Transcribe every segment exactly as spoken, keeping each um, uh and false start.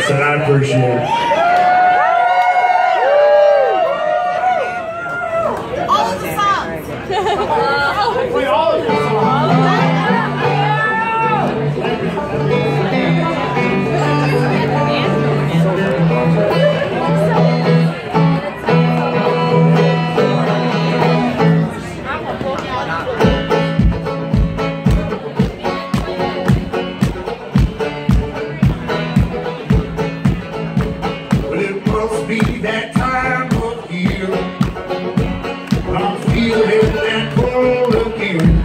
Thanks, and I appreciate it. All of the songs. Play all of your songs. Well, it must be that time of year. I'm feeling that cold again.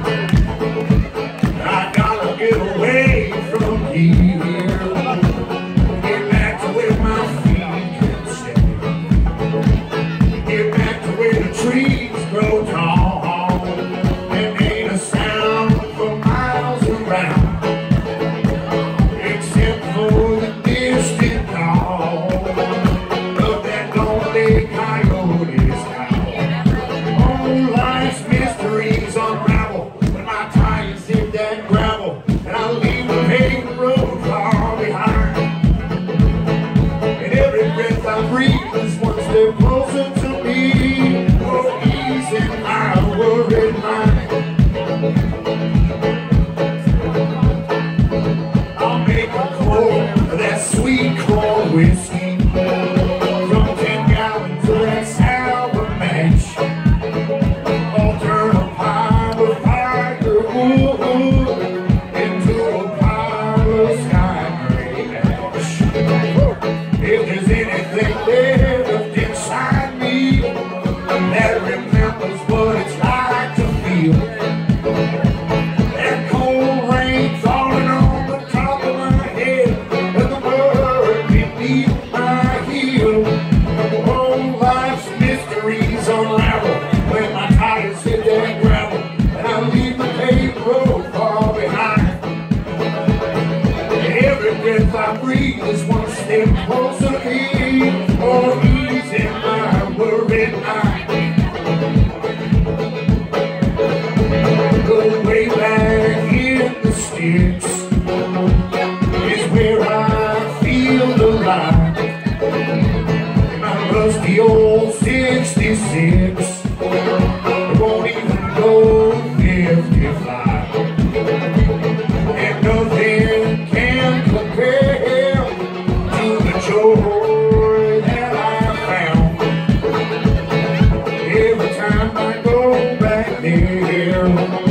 I gotta get away from here. Get back to where my feet can stay. Get back to where the trees grow tall. And ain't a sound for miles around, except for the distant call of that lonely coyote's howl. Oh, life's mysteries unravel when my tires hit that gravel, and I leave the paved road far behind. And every breath I breathe is one step closer to me. Oh, easy my worried mind. I'll make a quart of that sweet corn whiskey from ten gallons of that sour mash. I'll turn a pile of fire, ooh, into a pile of sky gray ash. If there's anything left inside me that remembers what it's like to feel that cold rain falling on the top of my head and the mud beneath my heel. Oh, life's mysteries unravel when my tires hit that gravel, and I leave the paved road far behind. And every breath I breathe is one step closer to me. Oh, easy my worried mind. Go way back in the sticks is where I feel alive. My rusty old sixty-six, it won't even go fifty-five. And nothing can compare to the joy that I found every time I go back there.